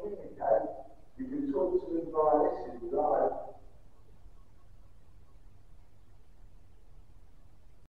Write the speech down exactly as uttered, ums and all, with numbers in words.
communicate, you can talk to them via this if you like.